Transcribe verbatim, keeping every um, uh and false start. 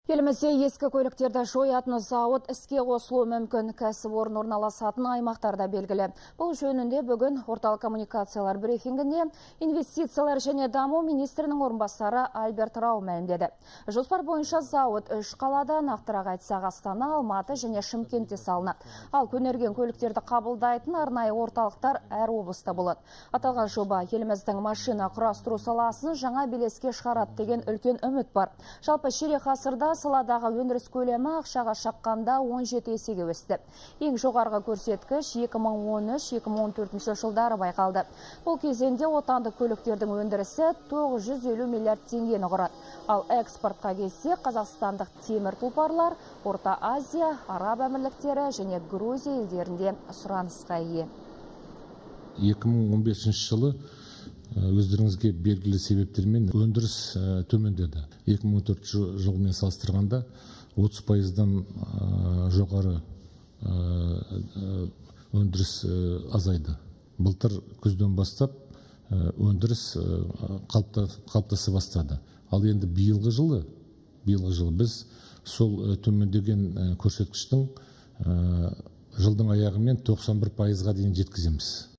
Елімізде ескі көліктерді жоятын зауыт іске қосылуы мүмкін. Кәсіпорын орналасатын аймақтарда белгілі. Бұл жөнінде бүгін орталық коммуникациялар брифингінде инвестициялар және даму министрінің орынбасары Альберт Рау мәлімдеді. Жоспар бойынша зауыт үш қалада, нақтырақ айтсақ Астана, Алматы және Шымкентте салынады. Ал көнерген көліктерді қабылдайтын арнайы орталықтар әр облыста болады. Аталған жоба еліміздің машина құрастыру саласын жаңа белеске шығарады деген үлкен үміт бар. Жалпы ширек ғасырда саладағы өндіріс көлемі ақшаға шаққанда он жеті есеге өсті. Ең жоғарғы көрсеткіш екі мың он үш екі мың он төртінші жылдары байқалды. Бұл кезеңде отандық көліктердің өндірісі тоғыз жүз елу миллиард теңгені құрады. Ал экспортқа келсек, қазақстандық темір тұлпарлар Орта Азия, Араб Әмірліктері және Грузия елдерінде сұранысқа ие. екі мың он бесінші жылы өздеріңізге белгілі себептермен өндіріс төмендеді. екі мың он төртінші жылмен салыстырғанда отыз пайыздан жоғары өндіріс азайды. Былтыр күзден бастап өндіріс қалыптаса бастады. Ал енді биылғы жылы, биылғы жылы біз сол төмендеген көрсеткіштің жылдың аяғымен тоқсан бір пайызға дейін жеткіземіз.